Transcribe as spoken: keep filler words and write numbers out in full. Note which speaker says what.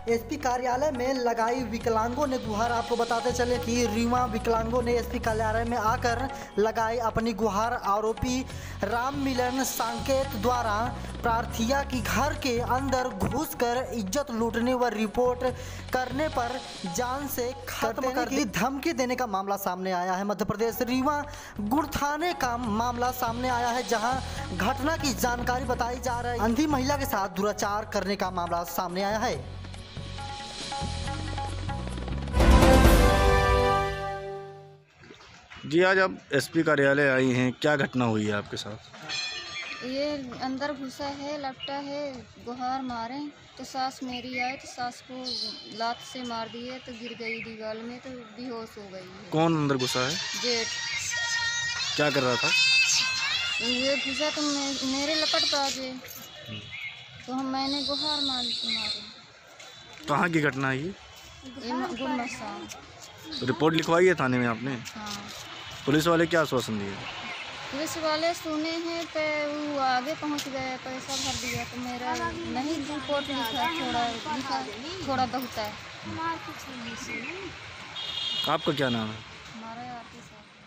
Speaker 1: SP कार्यालय में लगाई विकलांगों ने गुहार। आपको बताते चले कि रीवा विकलांगों ने एसपी कार्यालय में आकर लगाई अपनी गुहार। आरोपी राम मिलन सांकेत द्वारा प्रार्थिया की घर के अंदर घुसकर इज्जत लूटने व रिपोर्ट करने पर जान से खत्म कर दी धमकी देने का मामला सामने आया है। मध्य प्रदेश रीवा गुड़ थाने का मामला सामने आया है, जहां घटना की जानकारी बताई जा रही है। अंधी महिला के साथ दुराचार करने का मामला सामने आया है।
Speaker 2: जी, आज आप एसपी कार्यालय आई हैं, क्या घटना हुई है आपके साथ?
Speaker 3: ये अंदर घुसा है, लपटा है, गुहार मारे तो सास मेरी आए तो सास को लात से मार दिए तो गिर गई दीवार में तो बेहोश हो गई है।
Speaker 2: कौन अंदर घुसा है?
Speaker 3: जेठ।
Speaker 2: क्या कर रहा था?
Speaker 3: ये घुसा तो मे, मेरे लपट बाजे तो हम मैंने गुहार मार मारे।
Speaker 2: कहाँ की घटना है ये?
Speaker 3: गुलमसा।
Speaker 2: रिपोर्ट लिखवाई है थाने में आपने?
Speaker 3: हाँ।
Speaker 2: पुलिस वाले क्या आश्वासन दिए?
Speaker 3: पुलिस वाले सुने हैं तो वो आगे पहुंच गए, पैसा भर दिया तो मेरा नहीं रिपोर्ट लिखा, थोड़ा लिखा थोड़ा बहुत है।
Speaker 2: आपका क्या नाम है?
Speaker 3: हमारा आरती साहब।